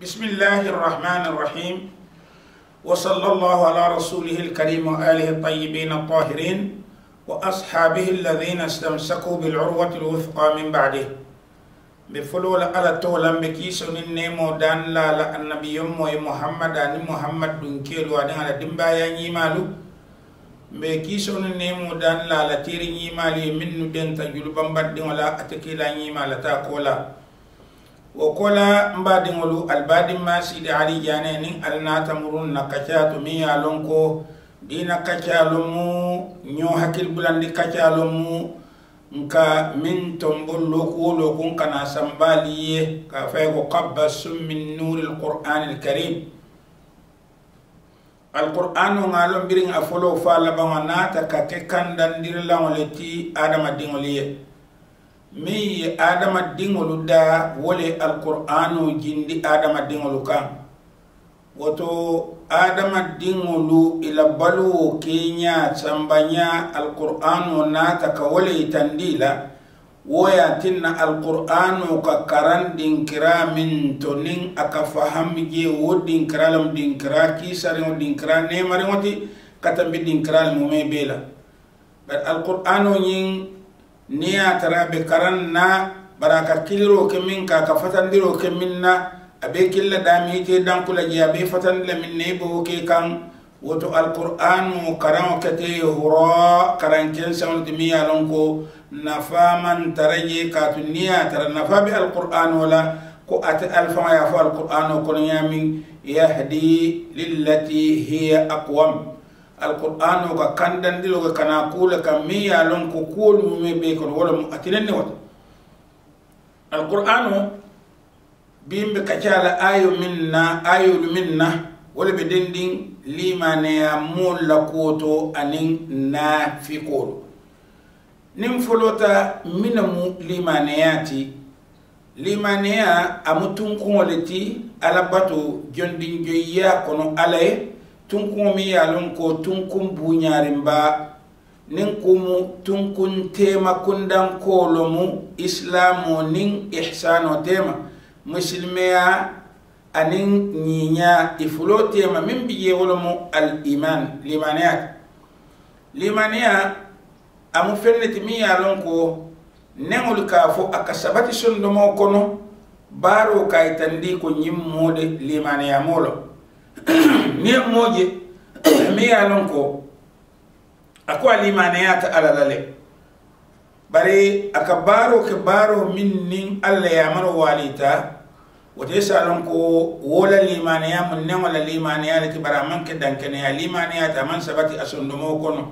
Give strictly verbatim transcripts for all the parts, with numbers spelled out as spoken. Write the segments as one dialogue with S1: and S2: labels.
S1: بسم الله الرحمن الرحيم وصلى الله على رسوله الكريم وآله الطيبين الطاهرين وأصحابه الذين استمسكوا بالعروة الوثقى من بعده بفلول على تولم بكيسون النمو دان لا لا النبي محمد أن محمد دنكيل ودان على دمبايا نيمالو بكيسون النمو دان لا لا تيري نيمالي من دين تجلو بمبد ولا أتكيلا نيمالا تاكولا وكلا مبادئولو البادي ما سيد علي جانيني النا تمرون نكشاتو ميا لونكو دينا كشالومو نيو حكيل بلاندي كشالومو نكا من تنبولو كولو كون كنا سمباليه كافيكو قبس من نور القرآن الكريم القرآن نالون بيرين أفولو فالبانا تكاكيكان داندير لانولتي آدم الدينوليه mi adama dingolu da wole alqur'anu jindi adama dingolu kan woto adama dingolu ila balu kenya sambanya alqur'anu nata ka wole tandila woya tinna alqur'anu ka karan dinkira min tonin aka fahamje wodin kiralam dinkira kisare dinkira ne mari woti katambi dinkira mo me bela bar alqur'anu yin niya tarabe karan na baraka kiliro ke min ka ka fatandiro ke minna abe killa dami te dan kula ji abe fatandile min ne bo ke kan woto alqur'anu karan kate hura karan ken sawl dimiya lonko nafaman taraje ka niya tar nafabi alqur'an wala ko at alfa ya fa alqur'anu kon yamin yahdi lillati hiya aqwam القرآن وكاندن دلو كناقول كمية لون كقول مم بيكون ولا أتلني وات القرآن بيم بكتشال آيو منا آيو منا ولا بدين دين لما نيامول لقوتو أنين نا في قول نمفلوتا منمو لما نياتي لما نيا أمتون كولتي على باتو جندين جيا كونو عليه tunkun mi yalon ko tunkun bunyarin ba nin kumu tunkun tema kundan kolomu islamu nin ihsano tema muslimeya anin nyinya ifulo tema min biye wolomu al iman limaniyat limaniya amu fenneti mi yalon ko nengul ka fo akasabati sondomo kono baro kaytandi ko nyimmode limaniya molo ni moje mi yalon ko ako alimaniyata alalale bari akabaro ke baro min nin alla ya maro walita wote salon ko wola limaniya mun ne wala limaniya lati baraman ke dankene ya limaniyata man sabati asundumo kono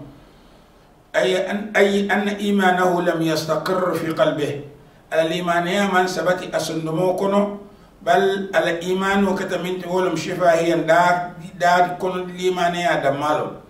S1: ay an ay an imanahu lam yastaqir fi qalbihi alimaniya man sabati asundumo kono bal al iman wa kataminti wolum shifahiyan da da kon limaniya da malo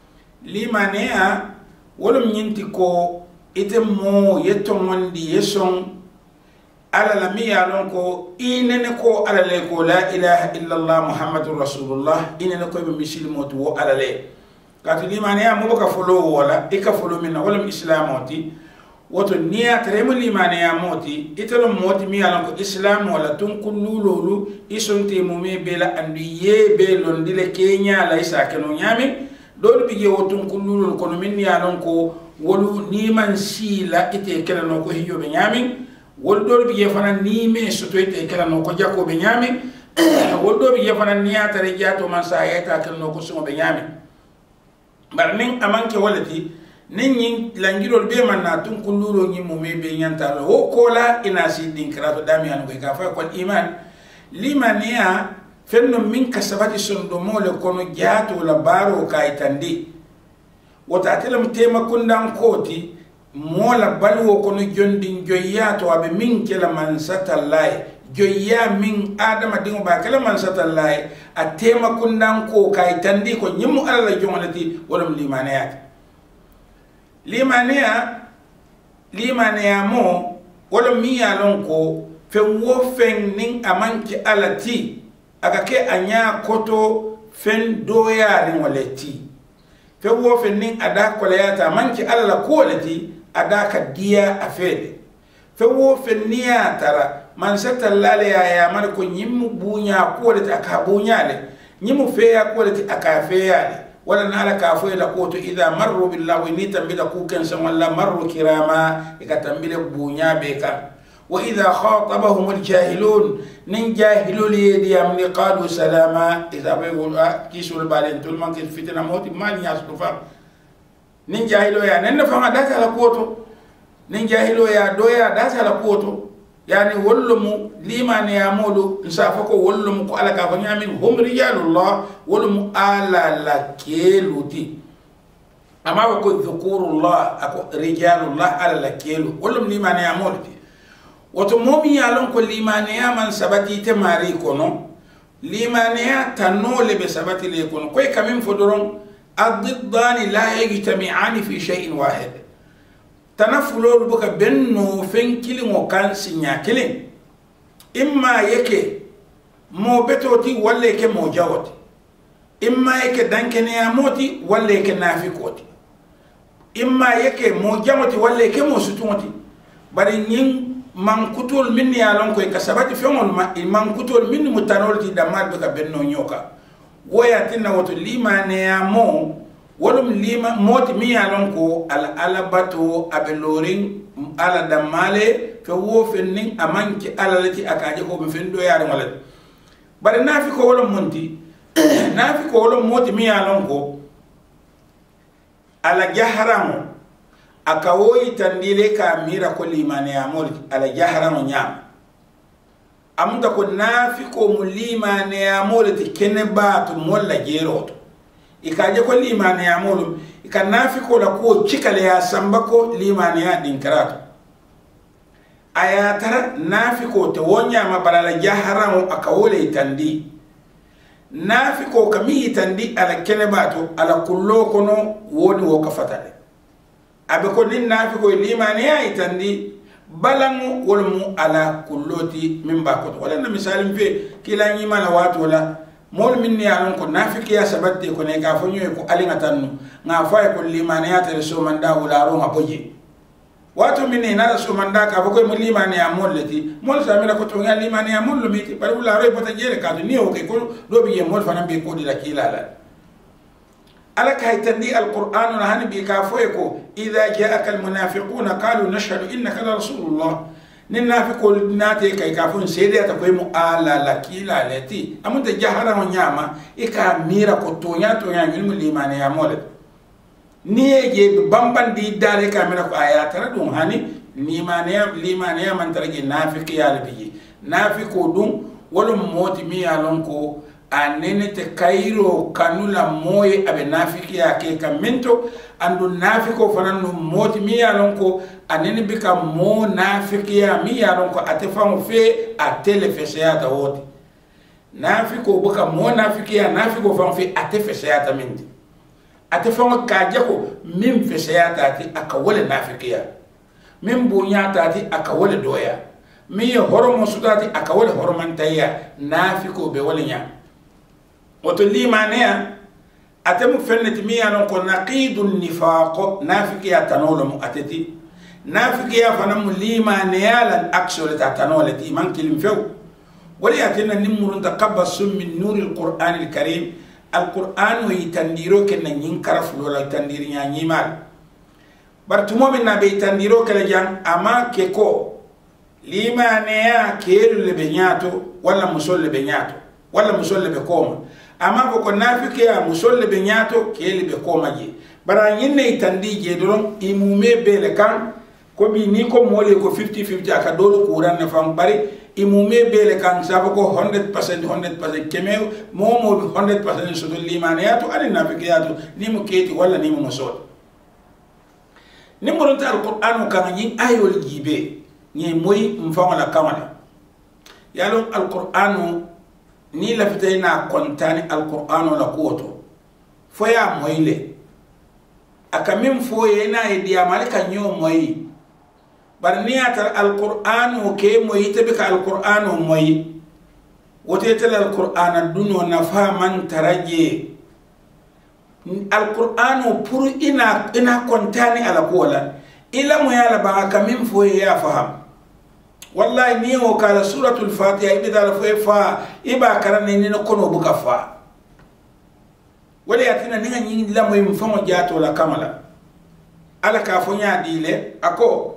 S1: limaniya wolum nyinti ko ite mo yeton wandi yeson ala la miya lon ko inene ko ala le ko la ilaha illa allah muhammadur rasulullah inene ko be misilmo to ala le kat limaniya mo ka folo wala e ka folo min wolum islamoti woto niya tremo limaniya moti italo moti mi yalan ko islam wala tun kullululu isonte mume bela andu ye be londile kenya la isa keno nyami dol bige wotun kullulul kono min yalan ko wolu niman sila ite kala no ko hiyo be nyami wol dol bige fana ni me soto ite kala no ko jako be nyami wol dol bige fana niya tare jato man sa yata kala no ko sumo be nyami bar nin amanke walati nin langirol be man na tun kulluro nyi mo me be nyanta ho kola ina si din krato dami an ko ka fa ko iman limaniya fenno min kasabati sondo mole kono jato la baro kay tandi wota telam tema kundan koti mola balwo kono jondin joyato abe min kala man satallai joya min adama dingo ba kala man satallai a tema kundan ko kay tandi ko nyimu alla jongalati wala limaniya limaniya limaniya mo wala mi yalon ko fe wo fen nin amanki alati aka ke anya koto fen doya rin waleti fe wo fen nin ada kolayata amanki alla ko lati ada ka dia afede fe wo fen niya tara man satallale ya ya man ko nyimmu bunya ko le aka bunya le nyimu feya ko le aka feya le wala nala ka fo la ko to idha marru billahi ni tambila ku kan san wala marru kirama ikatambile bunya be kan wa idha khatabahum aljahilun nin jahilul yadi amni qalu salama idha bayul kisul balen tul man kil fitna moti mal yasdufa nin jahilo ya nan fa data la ko to nin jahilo ya doya data la ko to yani wollumu limani ya modu nsafa ko wollumu ko ala ka fa nyamin hum rijalullah wollumu ala la keluti ama ko dhukurullah ako rijalullah ala la kelu wollum limani ya modu woto momi yalon ko limani ya man sabati te mari kono limani ya tanole be sabati le kono koy kamin fodoron ad-diddani la yajtami'ani fi shay'in wahid tanafulolu buka benno fen kilingo kan sinya kilin imma yake mo betoti walla yake mo jawoti imma yake dankene ya moti walla yake nafikoti imma yake mo jamoti walla yake mo sutumoti bari nyin man kutol min ya lon ko kasabati fengol ma man kutol min mutanolti damal buka benno nyoka woya tinna woto limane ya mo wolum lima moti mi yalon ko al alabato abelorin ala damale fe wo fennin amanki alalati akaje ko be fendo yare wala bare nafi ko wolum monti nafi ko wolum moti mi yalon ko ala jaharamo akawoyi tandile ka mira ko limane ya moti ala jaharamo nyam amunda ko nafi ko mulimane ya moti kenebatu molla jeroto ikaje ko limane ya molu ikanafi ko la ko cikale ya sambako limane ya dinkarato aya tara nafi ko te wonya mabalala jaharan akawole itandi nafi ko kami itandi ala kenebato ala kullo kono woni wo kafatale abe ko nin nafi ko limane ya itandi balangu wolmu ala kulloti mimba ko wala na misalim fe kila nyima la watu wala mol minni alon ko nafiki ya sabatti ko ne ka fonyo ko alinga tannu nga fa ko limane ya tere so manda wala ro ngaboje wato minni na so manda ka ko mo limane ya molleti mol samira ko to nga limane ya mollo miti bari wala ro bota jere ka ni o ke ko do bi mol fana be ko dila kilala ala kay tandi alquran na hani bi ka fo ko idha ja'aka almunafiquna qalu nashhadu innaka la rasulullah ninna fi ko nate kay ka fun sede ta koy mu ala la kila leti amunta jahara ho nyama e ka mira ko to nya to nya nyul limane ya mole ni je bamban di dare ka mira ko aya tara dum hani limane ya limane ya man tarage nafiki ya labi nafiko dum wala moti mi ya lon ko anene te kairo kanula moye abe nafiki ya ke kamento andu nafiko fanan no moti mi ya lon ko anene bika mo nafiki ya mi ya lon ko atefamu fe atele fese ya tawoti nafiko buka mo nafiki ya nafiko famu fe atefese ya tamindi atefamu kaje ko mim fese ya tati akawole nafiki ya mim bunya tati akawole doya mi horomo sudati akawole horomantaya nafiko be wole nya woto limane ya atemu fenneti mi ya lon ko naqidun nifaq nafiki ya tanolo mu ateti nafiki ya fanamu limane ya lan aksole ta tanole ti man kilim few wali atina nimurun taqabbasum min nuril qur'anil karim alquran wa yitandiro ken nyin karafulo la tandiri nya nyimal bartumo min nabe tandiro kala jang ama keko limane ya kelu le benyato wala musol le benyato wala musol le be koma ama ko nafiki ya musol le benyato kelu be koma je bara yinne itandi je doron imume bele kan ko bi ni ko mole ko fifty fifty aka dolo ko ran na fam bari imume bele kan sabo ko one hundred percent one hundred percent keme momo one hundred percent so limane ya to ali nafiki ya to ni mu keti wala ni mu musol ni mo ronta alquran kan yin ayol jibe ni moy mfama la kamala yalo alquran ni la fitayna kontani alquran la kuoto foya moyle akamin foye na idia malika nyo moy bar ni atar alquran o ke moy tebika alquran moy wote tel alquran duno na faman taraje alquran pour ina ina kontani ala kola ila mo yala ba akamin foye ya faham wallahi ni o kala suratul fatiha ibe dala fo fa iba karane ni no kono buka fa wala yatina ninga nyi la moy mfamo jato la kamala ala ka fo nya dile ako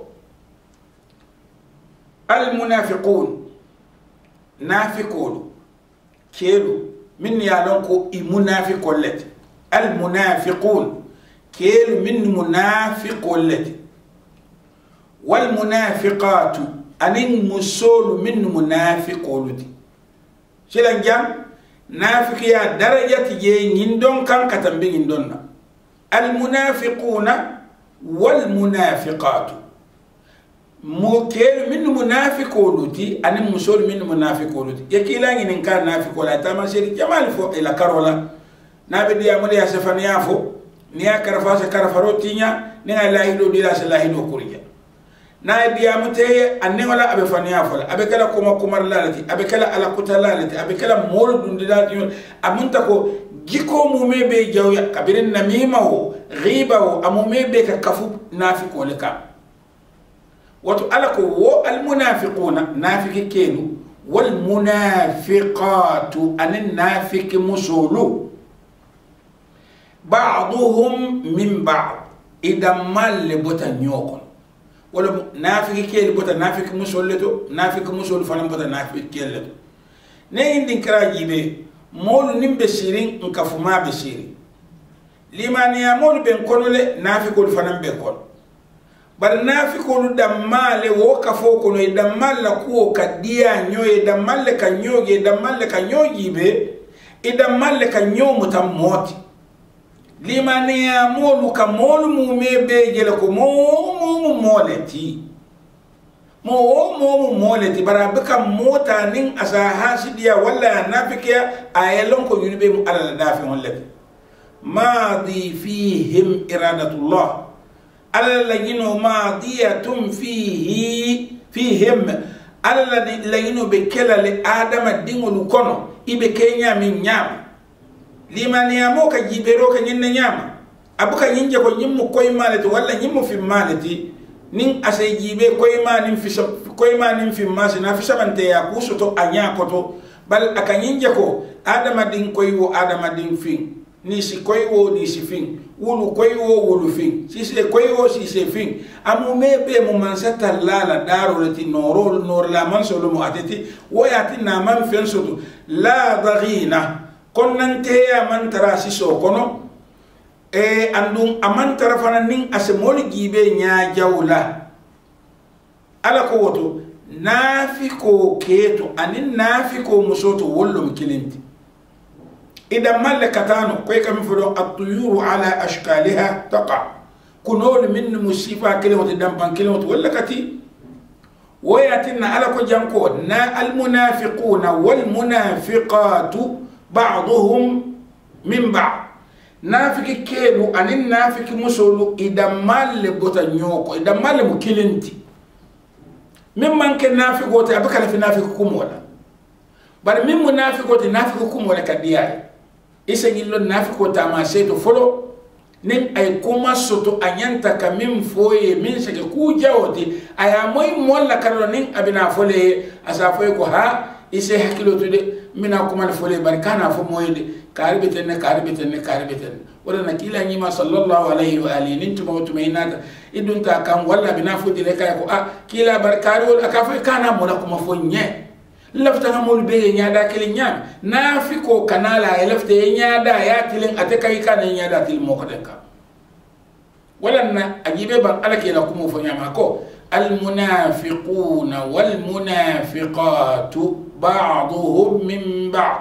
S1: al munafiqun nafiqun kelu min ya lon ko i munafiqol let al munafiqun kelu min munafiqol let wal munafiqatu anin musolu min munafiqoluti silan jam nafiqiya darajati je ngindon kan katambe ngindon na al munafiquna wal munafiqatu mo kelu min munafiqoluti anin musolu min munafiqoluti yakila ngin kan nafiqola tama seri jamal fo ila karola nabe dia mo ya sefani yafo ni akarafa sa karafarotinya ni la hido dila sa la hido kuriya na dia muteye anne wala abe faniya fola abe kala kuma kumar lalati abe kala ala kutalalati abe kala mol dundilati amunta ko giko mume be jawya kabirin namima ho ghiba ho amume be ka kafu nafiqo leka wato ala ko wo al munafiquna nafiki kenu wal munafiqatu anin nafiki musulu ba'dhum min ba'd idan mal bota nyoko wala nafiki kele bota nafiki musol leto nafiki musol fanam bota nafiki kele leto ne indi kra jibe molu nimbe sirin nkafuma be siri limani ya molu ben konole nafiko fanam be kon bar nafiko damale wo kafo kono e damalla ko kadiya nyoye damalle ka nyoge damalle ka nyojibe e damalle ka nyomu tam moti limani ya molu ka molu mume be jele ko mo mo moleti mo mo moleti bara baka mota nin asa hasidiya wala nafikiya ayelon ko yunibe mu ala dafi wallati madi fihim iradatullah ala lagino madiyatun fihi fihim ala lagino be kala le adama dingolu kono ibe kenya min nyama limani ya mo ka jibero ka nyinna nyama abuka nyinje ko nyimmu koy malati wala nyimmu fi malati nin asay jibe koy manin fi koy manin fi masi na fi sabante ya kusoto anya koto bal aka nyinje ko adama din koy wo adama din fin ni si koy wo ni si fin wulu koy wo wulu fin si se koy wo si se fin amu mebe mu mansata lala daro lati noro nor la mansolo mu ateti wo yati na man fen soto la daghina konnante ya mantara siso kono e andum amantara fana nin asemoli gibe nya jawla ala ko woto nafiko keto anin nafiko musoto wollum kilinti ida malakatano koy kam fodo at-tuyuru ala ashkaliha taqa kunol min musifa kelimatu dampan kelimatu walla kati wayatina ala ko janko na al-munafiquna wal munafiqatu بعضهم من بعض نافك كيلو أن نافك مسولو إذا مال بوتا نيوكو إذا مال مكيلنتي ممن كان نافك وتا أبكر في نافك كم ولا بل من منافق وتا نافك كم ولا كدياي إذا يلو نافك وتا ما سيتو فلو نين أي كوما سوتو أنيانتا كمين فوي من سكي كو جاوتي أي أموي مولا كارلو نين أبنا فولي أسافوي كو ها ise hakilo tude mina kuma na fole barkana fo moyde karbeten karbeten karbeten wala nakila nyima sallallahu alaihi wa alihi nintu mawtu mainata idunta kam wala bina fo dile kay ko ah kila barkari wala ka fo kana mo na kuma fo nye lafta na mol be nyaada kili nyam nafiko kanala e lafta e nyaada ya tilin ataka kana nyaada til moko denka wala na ajibe ban alake la kuma fo nyama ko المنافقون والمنافقات بعضهم من بعض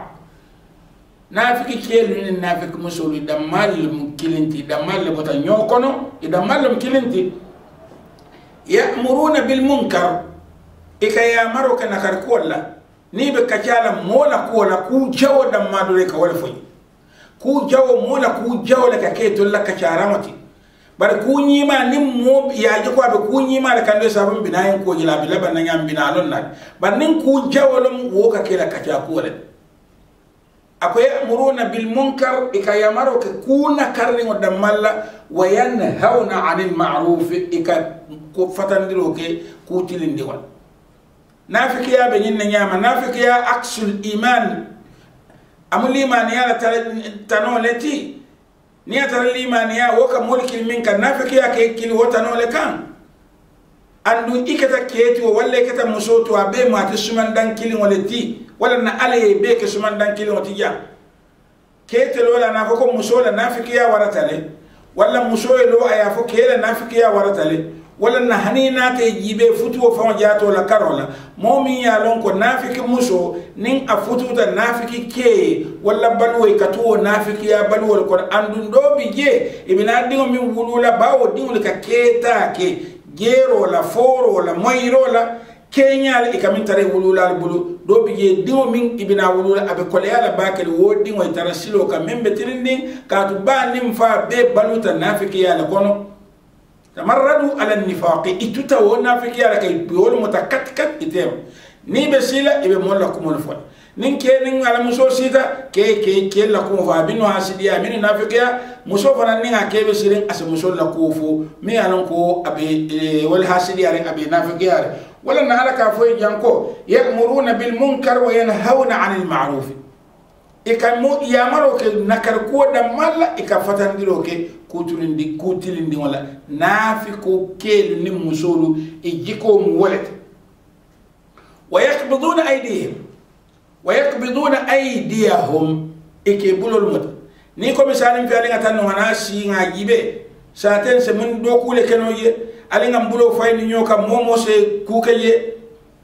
S1: نافق كيلو نافق مسولي دمال مكيلنتي دمال بوتا نيوكونو دمال مكيلنتي يأمرون بالمنكر إكا يامرو كنكر كولا نيبك كجالا مولا كولا كو جو دمالو لك ولفوي كو جو مولا كو جو لك كيتو لك كجارامتي bar kunyi ma nim mo ya ji ko be kunyi ma da kande sabun binayen ko jila bi laban nan yam binalon nan bar nin ku jawolum wo ka kila kaca ko le akoy amuruna bil munkar ikayamaro ke kuna karni ngo damalla wa yanhauna anil ma'ruf ika ko fatandiro ke ku tilindi wal nafikiya be nyin nyama nafikiya aksul iman amul iman ya tanoleti ni atara iman ya woka mulki minka nafikiya ke kili wota nole kan andu ikata keti walla ikata musoto abe ma ta suman dan kili woleti wala na ale be ke suman dan kili woti ya kete lola na ko musola nafikiya waratale wala musoelo aya fo kele nafikiya waratale wala na hanina te jibe futuo fa jato la karola momi ya lon ko nafiki muso nin a fututa nafiki ke wala balwe katuo nafiki ya balwe ko andun do bije ibina dingo min wulula bawo dingo ka keta ke gero la foro la moiro la kenyal ikamin tare wulula bulu do bije dingo min ibina wulula abe kolya la bakel wo dingo tara silo ka membe tirindin ka to ba nim fa be baluta nafiki ya la kono tamarradu ala nifaqi ituta wona fiki ala kay biol mutakat kat item ni be sila ibe molla kumul fon nin ke nin ala muso sita ke ke ke la ko fa binu hasidiya min nafiqiya muso fana nin ke be sirin as muso la ko fo mi alon ko abe wal hasidiya re abe nafiqiya wala na ala ka fo janko ya'muruna bil munkar wa yanhauna 'anil ma'ruf ikamu yamaro ke nakar ko da malla ikafatandiro ke kutulindi kutilindi wala nafiko kelu ni musulu ijiko muwalet wayakbiduna aydihim wayakbiduna aydiyahum ikebulul mut ni ko misalin fi alinga tan wana si ngajibe saten se mun do kule kenoye alinga mbulo fayni nyoka momo se kukaye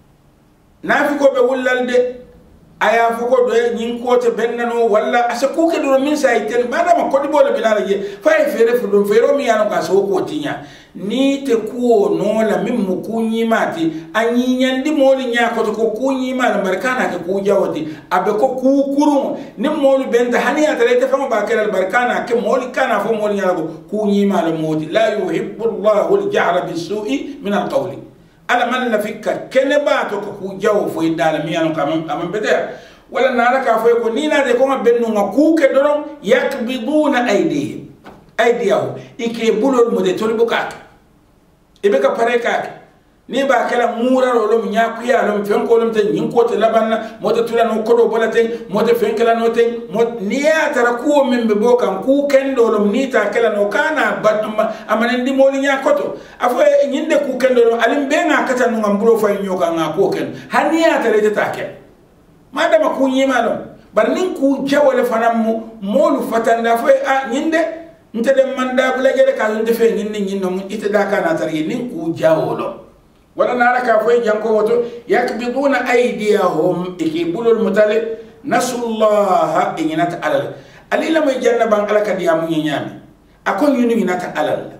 S1: nafiko be wulalde aya foko do nyin ko te bennano walla asa ku ke do min say tel madama ko di bolo bilala je fay fere fu do fero mi yano ka so ko tinya ni te ku no la min mu kunyi mati anyi nyandi moli nya ko to ko kunyi ma barkana ke ku jawati abe ko ku kurun ni moli benta haniya tare te fama ba kala barkana ke moli kana fo moli nya ko kunyi ma la moti la yuhibbu Allahu al-jahra bis-su'i min al-qawli ala man la fikka kene ba to ko jawo fo idala mi yano kam am bede wala nala ka fo ko ni na de ko bennu nga ku ke doron yakbiduna aydihim aydiyahu ike bulol mo de tolbu ka ibe ka pare ka ni ba kala mura ro lom nya ku ya lom fen ko lom te nyin ko te labanna mo de tulano ko do bolate mo de fen kala no te mo ni ya tara ku men be bokan ku kendo lom ni ta kala no kana ba amane ndi mo nya koto afo nyinde ku kendo lom alim be nga kata no ngambulo fa nyoka nga ko ken hani ya tare te ta ken madama ku nyima lom bar nin ku jawale fanam mo molu fatanda fo a nyinde nte dem manda bula gere ka nte fe nyinde nyinno mo ite da kana tare nin ku jawolo wala nara ka fo janko woto yakbiduna aydiyahum ikibulul mutale nasullaha inata alal alila may janna bang ala kadiyamu nyami akon yunu inata alal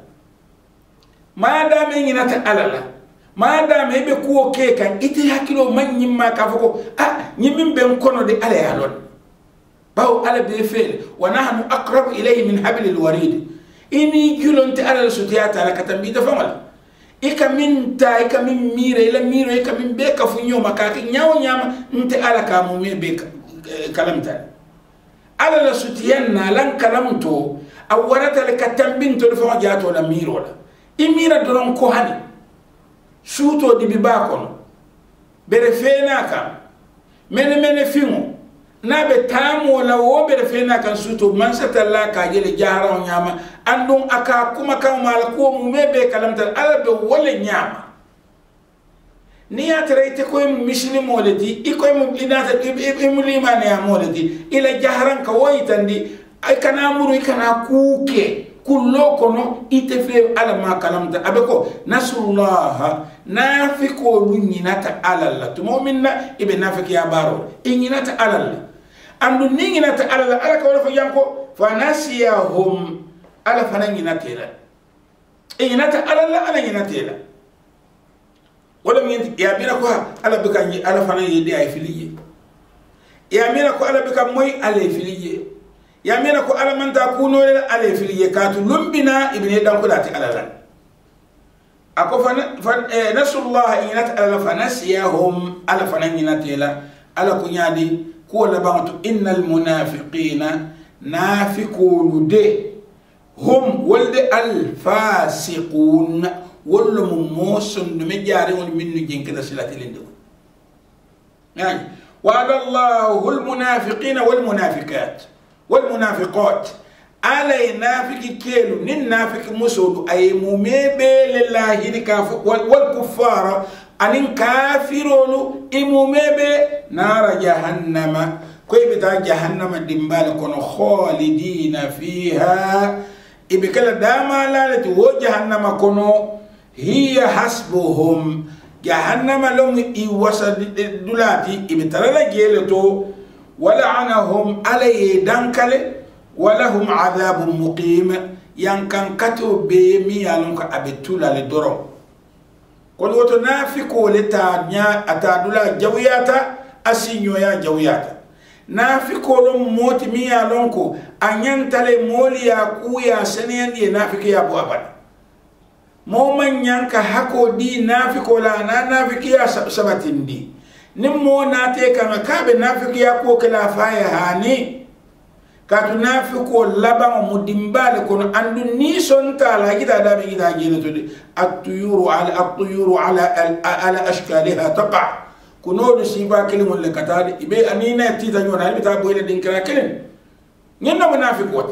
S1: madame inata alal madame be ko ke kan ite hakilo man nyimma ka foko ah nyimmin ben kono de ala yalon baw ala be fel wa nahnu aqrabu ilayhi min hablil warid ini julonte alal sutiyata la katambi da famal ika min ta ika min mire ila miro ika min be ka fu nyoma ka ki nyawo nyama nte ala ka mu me be kalamta ala la sutiyanna lan kalamto awarata le katambin to fa jato la miro la imira doron ko hani suto di bi ba kono bere fena ka mene mene fingo na be tamo la wo bere fena kan suto man satalla ka jele jahara nyama andum aka kuma kan mal ko mu mebe kalamta ala be wole nyama ni ya traite ko mu mishni moledi iko mu inata imu limane ya moledi ila jaharan ka woyitandi ay kana muru kana kuke kullo kono ite fe ala ma kalamta abeko nasrullaha nafiko lunyinata alalla to mu'minna ibe nafiki ya baro inyinata alalla andu ninginata alalla ala ka wala fa yanko fa nasiyahum ala fana nyinatela inyinata alalla ala nyinatela wala min ya bina ko ala bika nyi ala fana yidi ay filiye ya mina ko ala bika moy ala filiye ya mina ko ala man ta kuno ala filiye katu lumbina ibne dan ko dati alalla ako fana nasullah inat ala fanasiyahum ala fana nyinatela ala kunyadi ko la bantu innal munafiqina nafiqulu de hum walde al fasiqun wallu musun me jare won minnu jenkata silati lende يعني وعد الله المنافقين والمنافقات والمنافقات على نافق كيلو نين نافق مسود أي مميبي لله والكفار أن كافرون إموميبي نار جهنم كوي بتا جهنم دمبال كون خالدين فيها إبكال داما لالتي هو جهنم كونو هي حسبهم جهنم لهم إيوسا دولاتي إبترى جيلتو ولعنهم علي دانكالي ولهم عذاب مقيم ينكن كتو بيمي يالنك أبتولا لدرو كل وتنافقوا لتانيا أتادولا جوياتا أسينيو يا جوياتا نافقوا لهم موت ميا لونكو أن ينتلي مولي كويا سنين دي نافق يا أبو أبدا مومن ينكا حكو دي نافقوا لا نافق يا سبتين دي نمو ناتيكا مكاب نافق يا كو كلا فايا هاني كاتو نافقوا لبا مدنبال كون أندو نيسون تالا جدا دابي جدا جيلتو دي الطيور على الطيور على على أشكالها تقع كنود سيبا كلمة لكتاد إبي أنينا تيتا نيون هل بتابو إلى دينكرا كلم نينا منافق وات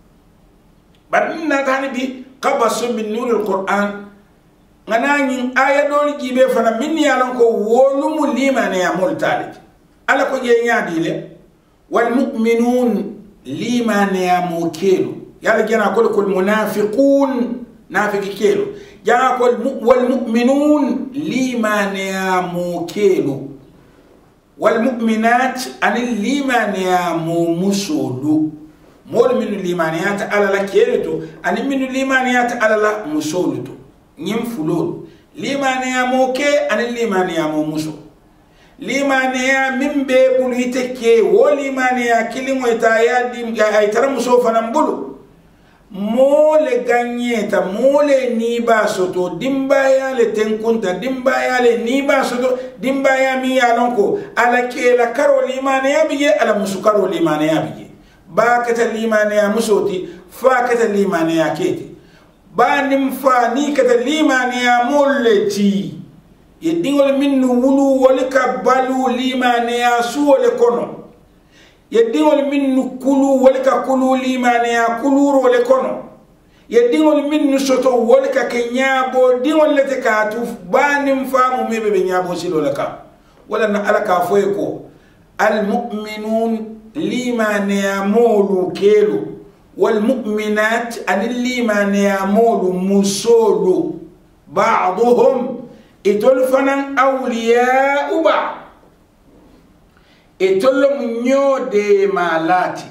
S1: بعدين تاني دي قبس من نور القرآن أنا نين آية دول جيبه فنا مني على كو ولوم لما نيامول تالج على كو جينيا ديله والمؤمنون لما نيامو كيلو يلا جينا كل كل منافقون نافق كيلو جاء والمؤمنون لما نيامو كيلو والمؤمنات أن لما نيامو مسولو مول من الليمانيات على لا كيلتو أن من الليمانيات على لا مسولتو نيم فلول ليمانيامو كي أن الليمانيامو مسول ليمانيا من بيبول يتكي وليمانيا كلمة يتايا ديم أي ترى مسوفا نمبلو mole ganyeta mole niba soto dimbaya le tenkunta dimbaya le niba soto dimbaya mi alonko ala kela karo limane yabije ala musukaro limane yabije ba kata limane ya musoti fa kata limane ya keti ba nim fa ni kata limane ya molleti yedingol minnu wulu walika balu limane ya suwole kono yedingol minnu kulu walika kulu limane ya kuluro le kono yedingol minnu soto walika kenyabo dingol lete katu banim famu mebe be nyabo silo laka wala na alaka foyeko al mu'minun limane ya molu kelu wal mu'minat an limane ya molu musolu ba'dhum itolfanan awliya uba itollo nyode malati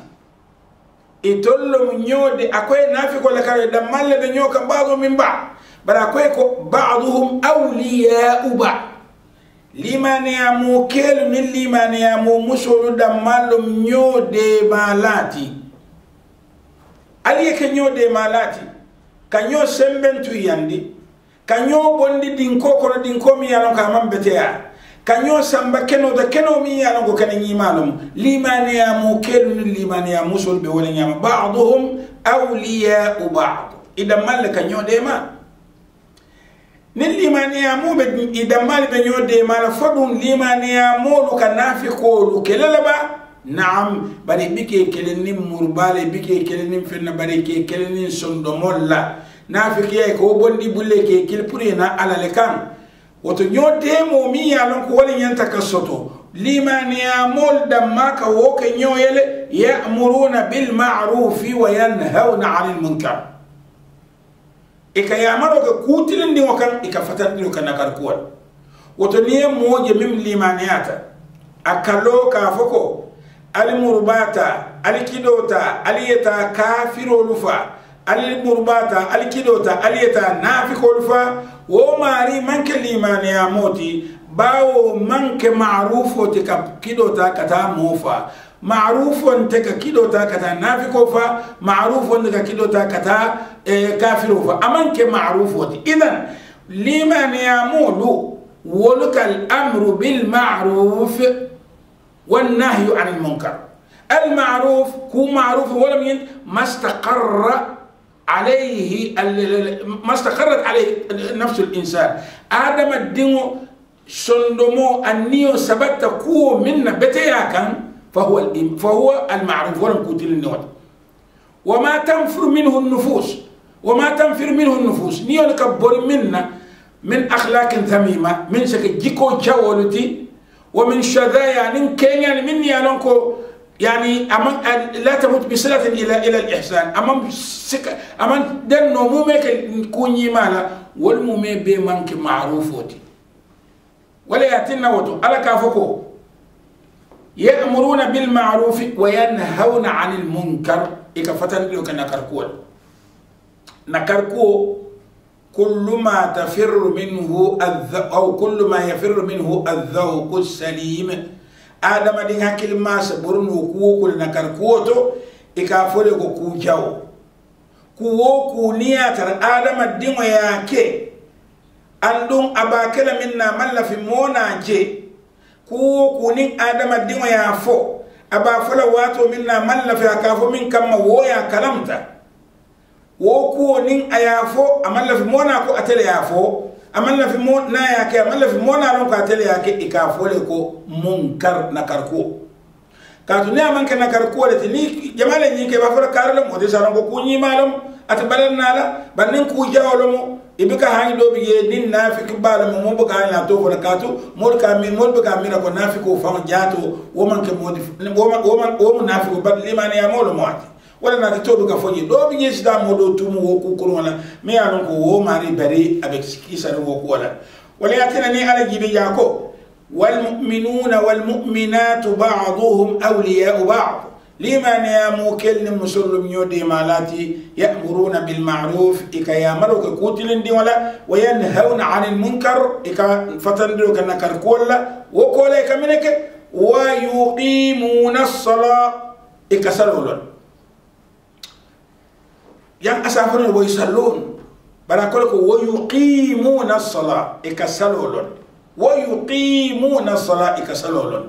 S1: itollo nyode akoy nafiko la kare da malle be nyoka bago mimba bara akoy ko ba'dhum awliya uba liman ya mukel min liman ya musulu da malum nyode malati ali ke nyode malati kanyo sembentu yandi kanyo bondi dinko ko dinko mi yalon ka mambetea kanyo samba keno da keno mi yalon ko kan nyimalum limani ya mukelu limani ya musul be wala nyama ba'dhum awliya ba'd idan mal kanyo de ma nil limani ya mu be idan mal be nyo de ma fadun limani ya mulu kanafiko lu kelelaba naam bari bike kelenin murbale bike kelenin fenna bari ke kelenin sondomolla nafiki ko bondi bulle ke kilpurina ala lekan woto nyote mo mi yalon ko wali nyanta kasoto liman yamul damaka woke nyoyele ya'muruna bil ma'ruf wa yanhauna 'anil munkar ikayamaro ko kutilindi wakan ikafatandi wakan nakarkuwa woto niye moje mim limaniyata akalo ka foko al murbata al kidota aliyata kafiro lufa al murbata al kidota aliyata nafiko lufa wo mari manke limani ya moti bawo manke ma'rufo tika kidota kata mofa ma'rufo tika kidota kata nafiko fa ma'rufo tika kidota kata e, kafiro fa amanke ma'rufo idan limani ya molu ولك الأمر بالمعروف والنهي عن المنكر المعروف كو معروف ولم ين ما استقر عليه ما استقرت عليه نفس الإنسان آدم الدين sondomo anniyo sabatta kuwo minna beteya kan fahuwa fahuwa almaruf walam kutil niwat wama tanfir minhu an-nufus wama tanfir minhu an-nufus niyo ka bor minna min akhlaqin thamima min saka jiko jawoluti wa min shadaya nin kenya min yanonko يعني أمان لا تموت بصلة إلى إلى الإحسان أمان سك أمان دن نمومك كوني مالا والمومي بمنك معروفوتي ولا يأتينا وتو على كافوكو يأمرون بالمعروف وينهون عن المنكر إكفتن لك نكركول نكركو كل ما تفر منه الذ أو كل ما يفر منه الذوق السليم adama din hakil masa burnu kuwo kul nakar kuwoto ikafole ko kujawo kuwo kuniya tar adama dinwa yake andun abakela minna malla fi mona je kuwo kunin adama dinwa ya fo abafala wato minna malla fi akafo min kamma woya kalamta wo kuwo nin ayafo amalla fi mona ko atele yafo amalla fi mo na yake amalla fi mo na lon ka tele yake ikafole ko munkar nakarko ka to ne amanka nakarko le ni jamale ni ke ba fara karalo mo de saran ko kunyi malam atbalan nala banin ku jawlo mo ibika hani do biye nin nafiki bala mo mo buka na to fara kato mo ka mi mo buka mi ko nafiko fa jato wo man ke mo wo man wo man wo nafiko bad limani ya mo lo mo ati wala na to ka foji do bi yes da modo tumu wo ku ko wala me ya non ko wo mari bari avec kisa wo ko wala wala yatina ni ala jibi jako wal mu'minuna wal mu'minatu ba'dhuhum awliya'u ba'd liman yamukil muslim yodi malati ya'muruna bil ma'ruf ikayamaru ka kutilin di wala wa yanhauna 'anil munkar ika fatandu kana karkola wo kola kamineke wa yuqimuna as-salat ikasalulun yang asafuna wa yusallun barakol ko wa yuqimuna as-salat ikasalulun wa yuqimuna as-salat ikasalulun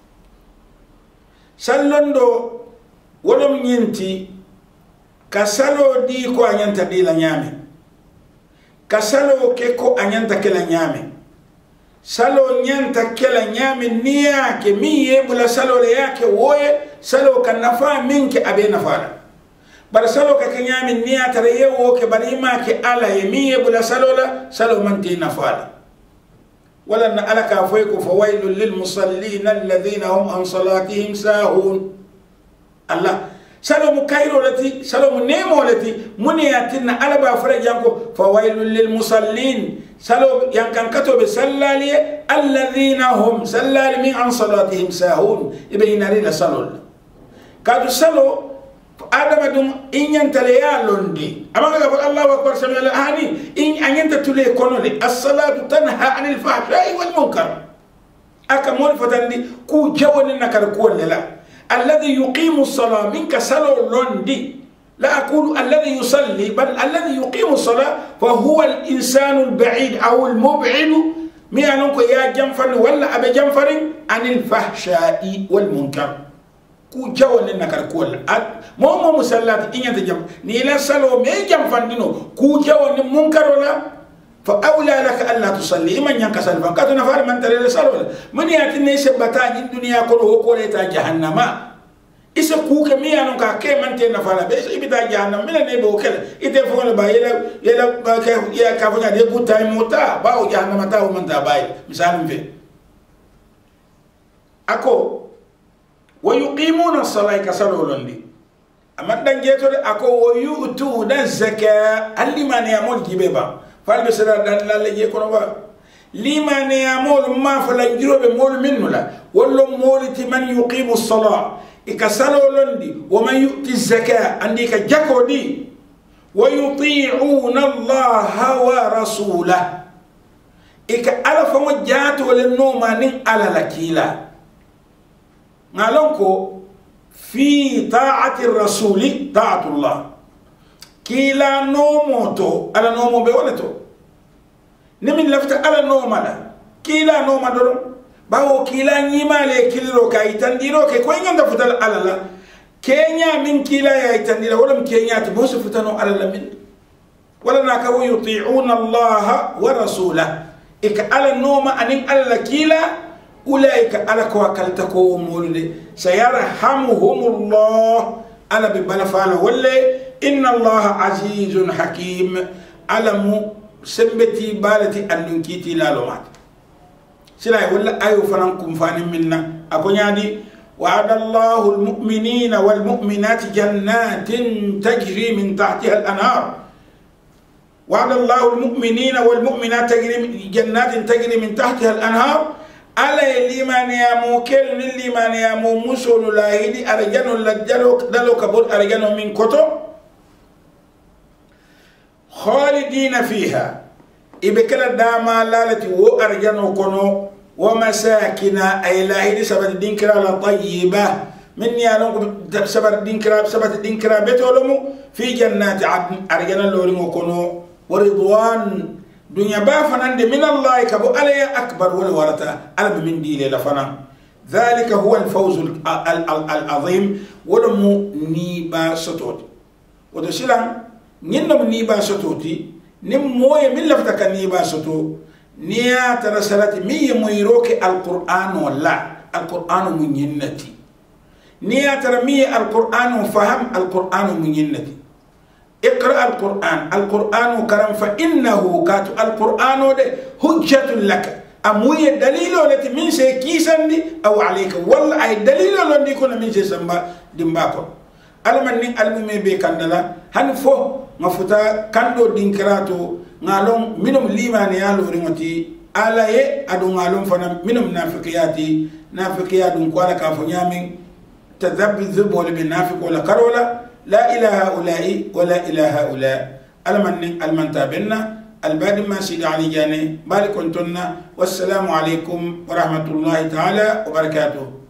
S1: sallondo wolom nyinti kasalo di ko anyanta di la nyame kasalo ke ko anyanta ke la nyame salo nyanta ke la nyame niya ke miye bula salo le yake woye salo kan nafa minke abe nafala bar salo ka kanyami niya tare yewo ke barima ke ala yemiye bula salo la salo manti nafala wala na alaka fayku fawailul lil musallin alladhina hum an salatihim sahun Allah salo mu kairo lati salo mu nemo lati muniyatin alaba farajanko fawailul lil musallin salo yankan kato be sallali alladhina hum sallali min an salatihim sahun ibina rila salo kadu salo adama dum inyanta le ya londi amanga ko Allahu akbar sami ala hani in anyanta tule konole as-salatu tanha anil fahsha'i wal munkar aka mon fatandi ku jawoni nakar ko lela alladhi yuqimu as-salat minka salo londi la aqulu alladhi yusalli bal alladhi yuqimu as-salat fa huwa al-insanu al-ba'id aw al-mub'id mi anonko ya jamfan wala abe jamfarin anil fahsha'i wal munkar ku jawoni nakar ko mo mo musallati inyata jam ni la salo me jam fandino ku jawoni munkarola fa awla laka alla tusalli man yanka salfa ka to nafar man tare salo man yati ne sebata ni dunya ko ho ko ta jahannama isa ku ke mi anon ka ke man te nafala be ibita jahannam mila ne bo kala ite fo la ba yela yela ka ya ka fo de good time mota ba o jahannama ta o man ta bay misalum fe ako ويقيمون الصلاة كسلوا لندي أما دنجيتو أكو ويؤتون الزكاة اللي ما نيامول جيبا فالبسرا دان لا لجي كونوا لما نيامول ما فلا يجرو بمول منه لا ولو مولتي من يقيم الصلاة إكسلوا لندي ومن يؤتي الزكاة عندي كجاكو دي ويطيعون الله ورسوله إك ألف مجاتو للنوم نين على لكيلا ngalonko fi ta'ati rasuli ta'atullah kila nomo to ala nomo be wala to nimin lafta ala nomo la kila nomo doron bawo kila nyima le kiliro ka itandiro ke ko nganda futal ala la kenya min kila ya itandira wala kenya to bosu futano ala la min wala na ka yuti'una allah wa rasulahu إك على النوم أنين على كيلا أولئك على كوكلتكو مولد سيرحمهم الله على ببلفان ولا إن الله عزيز حكيم على مو سبتي بالتي أنكيتي لا لومات سلا ولا أيو فنانكم فان منا أكون يعني وعد الله المؤمنين والمؤمنات جنات تجري من تحتها الأنهار وعد الله المؤمنين والمؤمنات تجري جنات تجري من تحتها الأنهار على الإيمان يا موكل للإيمان يا موسول لاهدي أرجانو لجلو دلو كبر أرجانو من كتب خالدين فيها إبكلا داما لالتي و أرجانو كنو ومساكن أي لاهدي سبت دينكرا طيبة من يالون سبت دينكرا سبت دينكرا بتولمو في جنات عدن أرجانا لورمو كنو ورضوان دنيا بافنان من الله كبو علي أكبر ولا ورثة ألب من دي لفنان ذلك هو الفوز العظيم ولمو نيبا ستوت ودسلام نينم نيبا ستوتي نموي من لفتك نيبا ستو نيا ترسلت مي ميروك القرآن ولا القرآن من ينتي نيا ترى مي القرآن فهم القرآن من ينتي اقرأ القرآن القرآن كرم فإنه كات القرآن ده حجة لك أموي دليل التي من سيكيسن أو عليك والله أي دليل التي يكون من سيسمى دمباكو ألمني ألمي بكندلا هنفو مفتا كندو دينكراتو نالون منهم ليمان يالو رمتي على يه أدو نالون فنا منهم نافقياتي نافقيات نقوالا كافو نيامين تذب الذب ولا بالنافق ولا كرولا لا إلى هؤلاء ولا إلى هؤلاء المن المنتابنا البادم ما سيد علي جاني بارك كنتنا والسلام عليكم ورحمة الله تعالى وبركاته.